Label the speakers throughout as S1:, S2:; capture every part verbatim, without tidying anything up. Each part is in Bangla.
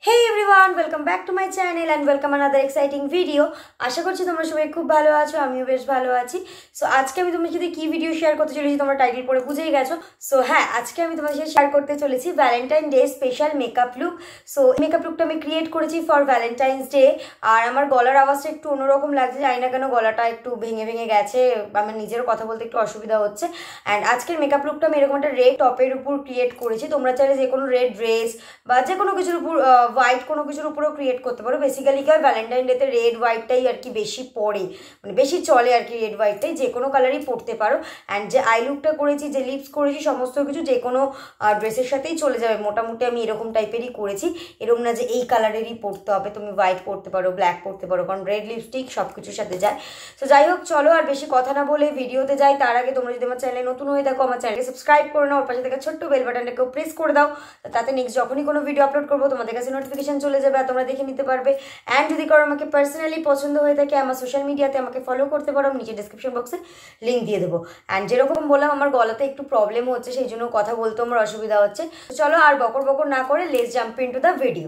S1: Hey everyone, welcome back to my channel and welcome another exciting video. আশা করছি তোমরা সবাই খুব ভালো আছো, আমিও বেশ ভালো আছি। সো আজকে আমি তোমাদের সাথে কি ভিডিও শেয়ার করতে চলেছি তোমরা টাইটেল পড়ে বুঝেই গেছো। সো হ্যাঁ, আজকে আমি তোমাদের সাথে শেয়ার করতে চলেছি Valentine day special makeup look. So makeup লুকটা আমি ক্রিয়েট করেছি ফর ভ্যালেন্টাইন্স ডে। আর আমার গলার আওয়াজটা একটু অন্যরকম লাগছে, জানি না কেন গলাটা একটু ভেঙে ভেঙে গেছে, আমার নিজেরও কথা বলতে একটু অসুবিধা হচ্ছে। অ্যান্ড আজকের মেকআপ লুকটা আমি এরকম একটা রেড টপের উপর ক্রিয়েট করেছি। তোমরা চাইলে যে কোনো রেড ড্রেস বা যে কোনো কিছুর উপর হোয়াইট কোনো কিছুর উপরেও ক্রিয়েট করতে পারো। বেসিক্যালি কি হয়, ভ্যালেন্টাইন ডেতে রেড হোয়াইটটাই আর কি বেশি পড়ে, মানে বেশি চলে আর কি। রেড হোয়াইটটাই যে কোনো কালারই পরতে পারো। অ্যান্ড যে আই লুকটা করেছি, যে লিপস করেছি, সমস্ত কিছু যে কোনো ড্রেসের সাথেই চলে যাবে মোটামুটি। আমি এরকম টাইপেরই করেছি, এরকম না যে এই কালারেরই পরতে হবে, তুমি হোয়াইট পরতে পারো, ব্ল্যাক পরতে পারো, কারণ রেড লিপস্টিক সব কিছুর সাথে যায়। তো যাই হোক, চলো আর বেশি কথা না বলে ভিডিওতে যাই। তার আগে তোমরা যদি আমার চ্যানেলে নতুন হয়ে থাকো, আমার চ্যানেলকে সাবস্ক্রাইব করে নাও, ওর পাশে থেকে ছোট্ট বেল বাটনটাকেও প্রেস করে দাও, তাতে নেক্সট যখনই কোনো ভিডিও আপলোড করবো তোমাদের কাছে নোটিফিকেশন চলে যাবে আর তোমরা দেখে নিতে পারবে। অ্যান্ড যদি কারো আমাকে পার্সোনালি পছন্দ হয়ে থাকে, আমার সোশ্যাল মিডিয়াতে আমাকে ফলো করতে পারো, নিচে ডিসক্রিপশন বক্সে লিঙ্ক দিয়ে দেবো। অ্যান্ড যেরকম বললাম, আমার গলাতে একটু প্রবলেম হচ্ছে, সেই জন্য কথা বলতে আমার অসুবিধা হচ্ছে। চলো আর বকর বকর না করে let's jump into the video.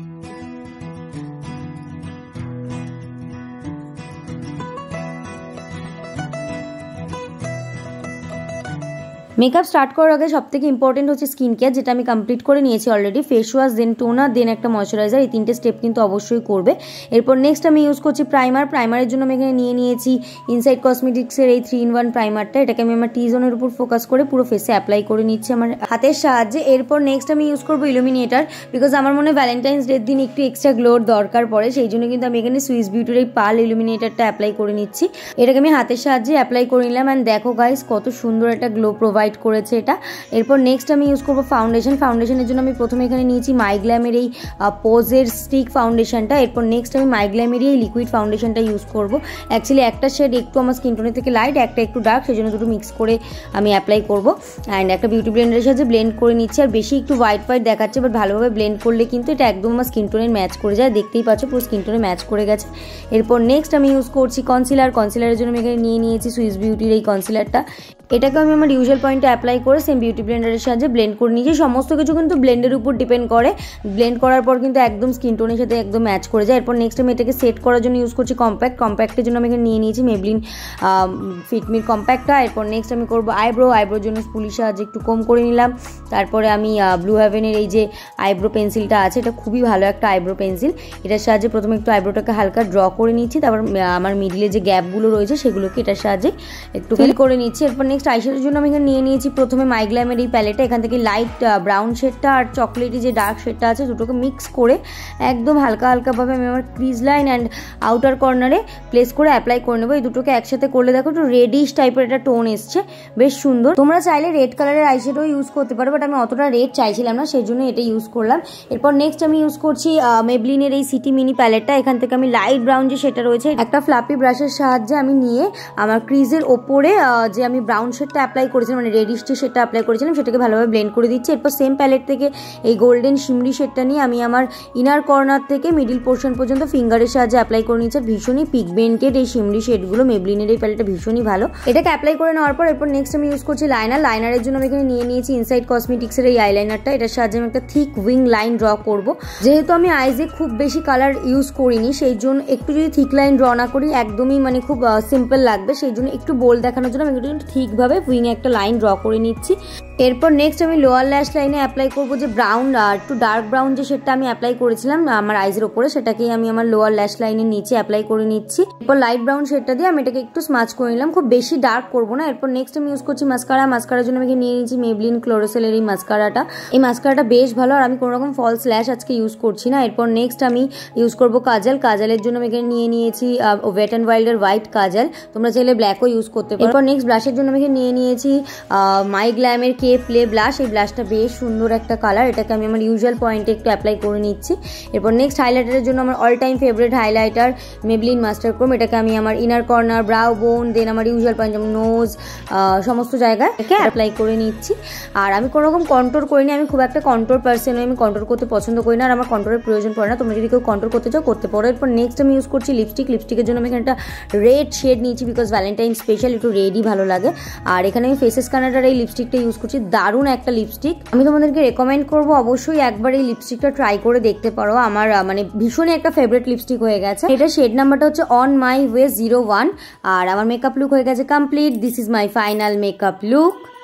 S1: Makeup start করার আগে সব থেকে ইম্পর্টেন্ট হচ্ছে স্কিন কেয়ার, যেটা আমি কমপ্লিট করে নিয়েছি already. Face wash, then toner, then একটা ময়শ্চারাইজার, এই তিনটে স্টেপ কিন্তু অবশ্যই করবে। এরপর নেক্সট আমি ইউজ করছি প্রাইমার। প্রাইমারের জন্য আমি এখানে নিয়ে নিয়েছি ইনসাইড কসমেটিক্সের এই থ্রি ইন ওয়ান প্রাইমারটা। এটাকে আমি আমার টি জোনের উপর ফোকাস করে পুরো ফেসে অ্যাপ্লাই করে নিচ্ছি আমার হাতের সাহায্যে। এরপর নেক্সট আমি ইউজ করবো ইলুমিনেটার, বিকজ আমার মনে হয় ভ্যালেন্টাইন্স ডের দিন একটু এক্সট্রা গ্লোর দরকার পড়ে, সেই জন্য কিন্তু আমি এখানে সুইস বিউটির এই পাল ইলুমিনেটারটা অ্যাপ্লাই করে নিচ্ছি। এটাকে আমি হাতের সাহায্যে অ্যাপ্লাই করে নিলাম। অ্যান্ড দেখো গাইস, কত সুন্দর একটা গ্লো প্রোভাইড করেছে এটা। এরপর নেক্সট আমি ইউজ করবো ফাউন্ডেশন। ফাউন্ডেশনের জন্য আমি প্রথমে এখানে নিয়েছি মাইগ্ল্যামের এই পোজের স্টিক ফাউন্ডেশনটা। এরপর নেক্সট আমি মাইগ্ল্যামের এই লিকুইড ফাউন্ডেশনটা ইউজ করবো। অ্যাকচুয়ালি একটা শেড একটু আমার স্কিন টোনের থেকে লাইট, একটা একটু ডার্ক, সেই জন্য দুটো মিক্স করে আমি অ্যাপ্লাই করবো। অ্যান্ড একটা বিউটি ব্লেন্ডারের সাথে ব্লেন্ড করে নিচ্ছি। আর বেশি একটু হোয়াইট হোয়াইট দেখাচ্ছে, বাট ভালোভাবে ব্লেন্ড করলে কিন্তু এটা একদম আমার স্কিন টোনের ম্যাচ করে যায়। দেখতেই পাচ্ছ পুরো স্কিন টোনে ম্যাচ করে গেছে। এরপর নেক্সট আমি ইউজ করছি কনসিলার। কনসিলারের জন্য আমি এখানে নিয়ে নিয়েছি সুইস বিউটির এই কনসিলারটা। এটাকে আমি আমার ইউজুয়াল পয়েন্টে অ্যাপ্লাই করে সেম বিউটি ব্লেন্ডারের সাহায্যে ব্লেন্ড করে নিয়েছি। সমস্ত কিছু কিন্তু ব্লেন্ডের উপর ডিপেন্ড করে, ব্লেন্ড করার পর কিন্তু একদম স্কিন টোনের সাথে একদম ম্যাচ করে যায়। এরপর নেক্সট আমি এটাকে সেট করার জন্য ইউজ করছি কম্প্যাক্ট। কম্প্যাক্টের জন্য আমি এখানে নিয়ে নিয়েছি মেবলিন ফিটমির কম্প্যাক্টটা। এরপর নেক্সট আমি করবো আইব্রো। আইব্রোর জন্য স্পুলির সাহায্যে একটু কম করে নিলাম। তারপরে আমি ব্লু হ্যাভেনের এই যে আইব্রো পেন্সিলটা আছে, এটা খুবই ভালো একটা আইব্রো পেন্সিল। এটার সাহায্যে প্রথমে একটু আইব্রোটাকে হালকা ড্র করে নিচ্ছি, তারপর আমার মিডিলে যে গ্যাপগুলো রয়েছে সেগুলোকে এটার সাহায্যে একটু ফিল করে নিচ্ছি। এরপর নেক্সট আইশ্যাডোর জন্য আমি এখানে নিয়ে নিয়েছি প্রথমে মাইগ্ল্যামের এই প্যালেটটা। এখান থেকে লাইট ব্রাউন শেডটা আর চকলেটি যে ডার্ক শেডটা আছে দুটোকে মিক্স করে একদম হালকা হালকাভাবে আমি আমার ক্রিজ লাইন অ্যান্ড আউটার কর্নারে প্লেস করে অ্যাপ্লাই করে নেবো। এই দুটোকে একসাথে করলে দেখো একটু রেডিশ টাইপের একটা টোন এসছে, বেশ সুন্দর। তোমরা চাইলে রেড কালারের আইশ্যাডো ইউজ করতে পারো, বাট আমি অতটা রেড চাইছিলাম না, সেই জন্য এটা ইউজ করলাম। এরপর নেক্সট আমি ইউজ করছি মেবলিনের এই সিটি মিনি প্যালেটটা। এখান থেকে আমি লাইট ব্রাউন যে সেটা রয়েছে একটা ফ্লাপি ব্রাশের সাহায্যে আমি নিয়ে আমার ক্রিজের ওপরে যে আমি ব্রাউন শেডটা অ্যাপ্লাই করেছিলাম, মানে রেডিশ যে শেডটা অ্যাপ্লাই করেছিলাম, সেটাকে ভালোভাবে ব্লেন্ড করে দিচ্ছি। এরপর সেম প্যালেট থেকে এই গোল্ডেন শিমরি শেডটা নিয়ে আমি আমার ইনার কর্নার থেকে মিডিল পোর্শন পর্যন্ত ফিঙ্গারের সাহায্যে অ্যাপ্লাই করে নিচ্ছি। ভীষণই পিগমেন্টেড এই শিমরি শেডগুলো, মেবলিনের এই প্যালেটটা ভীষণই ভালো। এটাকে অ্যাপ্লাই করে নেওয়ার পর এরপর নেক্সট আমি ইউজ করছি লাইনার। লাইনারের জন্য আমি এখানে নিয়ে নিয়েছি ইনসাইড কসমেটিক্সের এই আইলাইনারটা। এটার সাহায্যে আমি একটা থিক উইং লাইন ড্র করব। যেহেতু আমি আইজে খুব বেশি কালার ইউজ করিনি, সেই জন্য একটু যদি থিক লাইন ড্র না করি একদমই মানে খুব সিম্পল লাগবে, সেই জন্য একটু বোল্ড দেখানোর জন্য আমি একটু ঠিকভাবে উইংয়ে একটা লাইন ড্র করে নিচ্ছি। এরপর নেক্সট আমি লোয়ার ল্যাশ লাইনে অ্যাপ্লাই করবো যে ব্রাউন একটু ডার্ক ব্রাউন যে শেডটা আমি অ্যাপ্লাই করেছিলাম আমার আইজের ওপরে, সেটাকেই আমি আমার লোয়ার ল্যাশ লাইনের নিচে অ্যাপ্লাই করে নিচ্ছি। এরপর লাইট ব্রাউন শেডটা দিয়ে আমি এটাকে একটু স্মাচ করে নিলাম, খুব বেশি ডার্ক করবো না। এরপর নেক্সট আমি ইউজ করছি মাস্কারা। মাস্কারার জন্য আমি নিয়ে নিয়েছি মেবলিন ক্লোরোসেলের এই মাস্কারাটা। এই মাস্কারাটা বেশ ভালো, আর আমি কোনো রকম ফলস ল্যাশ আজকে ইউজ করছি না। এরপর নেক্সট আমি ইউজ করবো কাজল। কাজলের জন্য আমি এখানে নিয়ে নিয়েছি ওয়েট অ্যান্ড ওয়াইল্ডের হোয়াইট কাজল, তোমরা চাইলে ব্ল্যাকও ইউজ করতে পারো। এরপর নেক্সট ব্লাশের জন্য আমি এখানে নিয়ে নিয়েছি মাইগ্ল্যামের কে প্লে ব্লাশ। এই ব্লাশটা বেশ সুন্দর একটা কালার, এটাকে আমি আমার ইউজুয়াল পয়েন্টে একটু অ্যাপ্লাই করে নিচ্ছি। এরপর নেক্সট হাইলাইটারের জন্য আমার all time favourite highlighter Maybelline master chrome. এটাকে আমি আমার ইনার কর্নার, ব্রাউ বোন, দেন আমার ইউজুয়াল পয়েন্ট যেমন নোজ, সমস্ত জায়গায় অ্যাপ্লাই করে নিচ্ছি। আর আমি কোনো রকম কন্ট্রোল করিনি, আমি খুব একটা কন্ট্রোল পার্সন নই, আমি কন্ট্রোল করতে পছন্দ করি না, আর আমার কন্ট্রোলের প্রয়োজন পড়ে না। তোমরা যদি কেউ কন্ট্রোল করতে চাও করতে পারো। এরপর নেক্সট আমি ইউজ করছি লিপস্টিক। লিপস্টিকের জন্য আমি এখানে একটা রেড শেড নিয়েছি, বিকজ ভ্যালেন্টাইন স্পেশাল একটু রেডই ভালো লাগে। আর এখানে আমি ফেসেস কানাডার এই লিপস্টিকটা ইউজ করছি, দারুণ একটা লিপস্টিক। আমি তোমাদেরকে রেকমেন্ড করবো অবশ্যই একবার এই লিপস্টিকটা ট্রাই করে দেখতে পারো। আমার মানে ভীষণই একটা ফেভারিট লিপস্টিক হয়ে গেছে। এটা শেড নাম্বারটা হচ্ছে on my way zero one. আর আমার মেকআপ লুক হয়ে গেছে complete. This is my final makeup look.